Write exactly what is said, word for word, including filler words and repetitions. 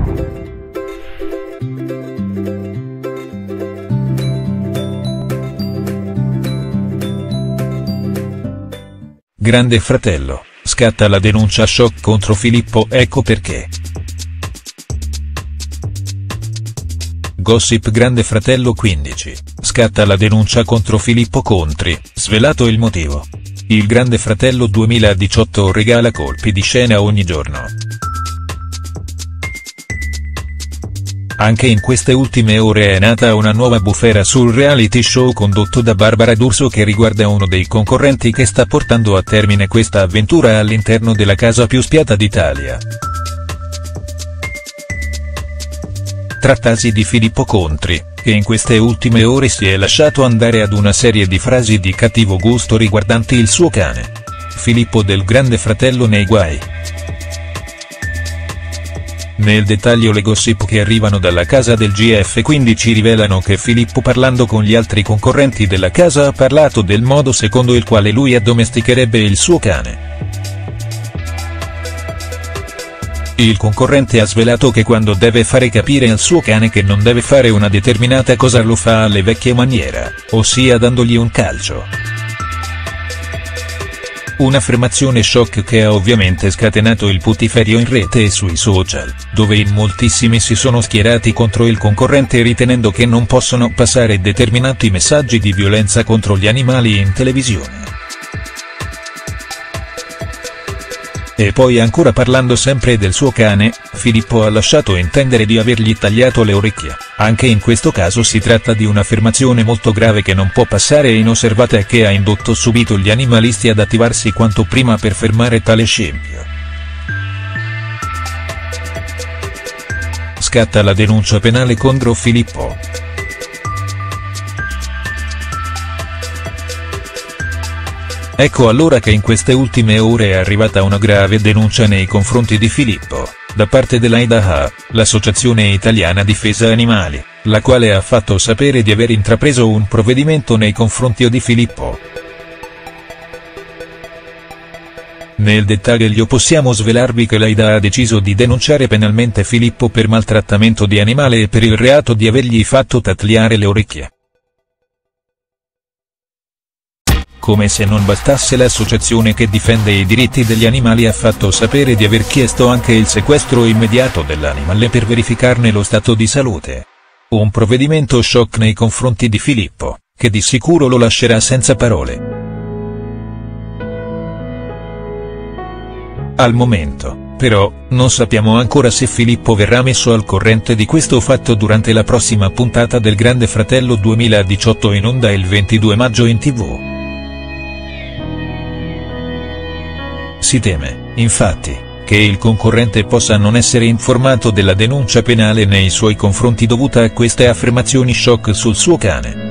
Grande Fratello, scatta la denuncia shock contro Filippo, ecco perché. Gossip. Grande Fratello quindici, scatta la denuncia contro Filippo Contri, svelato il motivo. Il Grande Fratello duemiladiciotto regala colpi di scena ogni giorno. Anche in queste ultime ore è nata una nuova bufera sul reality show condotto da Barbara D'Urso che riguarda uno dei concorrenti che sta portando a termine questa avventura all'interno della casa più spiata d'Italia. Trattasi di Filippo Contri, che in queste ultime ore si è lasciato andare ad una serie di frasi di cattivo gusto riguardanti il suo cane. Filippo del Grande Fratello nei guai. Nel dettaglio le gossip che arrivano dalla casa del G F quindici rivelano che Filippo, parlando con gli altri concorrenti della casa, ha parlato del modo secondo il quale lui addomesticherebbe il suo cane. Il concorrente ha svelato che quando deve fare capire al suo cane che non deve fare una determinata cosa lo fa alle vecchie maniera, ossia dandogli un calcio. Un'affermazione shock che ha ovviamente scatenato il putiferio in rete e sui social, dove in moltissimi si sono schierati contro il concorrente ritenendo che non possono passare determinati messaggi di violenza contro gli animali in televisione. E poi ancora, parlando sempre del suo cane, Filippo ha lasciato intendere di avergli tagliato le orecchie. Anche in questo caso si tratta di un'affermazione molto grave che non può passare inosservata e che ha indotto subito gli animalisti ad attivarsi quanto prima per fermare tale scempio. Scatta la denuncia penale contro Filippo. Ecco allora che in queste ultime ore è arrivata una grave denuncia nei confronti di Filippo, da parte dell'A I D A H, l'Associazione Italiana Difesa Animali, la quale ha fatto sapere di aver intrapreso un provvedimento nei confronti di Filippo. Nel dettaglio possiamo svelarvi che l'A I D A ha deciso di denunciare penalmente Filippo per maltrattamento di animale e per il reato di avergli fatto tagliare le orecchie. Come se non bastasse, l'associazione che difende i diritti degli animali ha fatto sapere di aver chiesto anche il sequestro immediato dell'animale per verificarne lo stato di salute. Un provvedimento shock nei confronti di Filippo, che di sicuro lo lascerà senza parole. Al momento, però, non sappiamo ancora se Filippo verrà messo al corrente di questo fatto durante la prossima puntata del Grande Fratello duemiladiciotto in onda il ventidue maggio in tivù. Si teme, infatti, che il concorrente possa non essere informato della denuncia penale nei suoi confronti dovuta a queste affermazioni shock sul suo cane.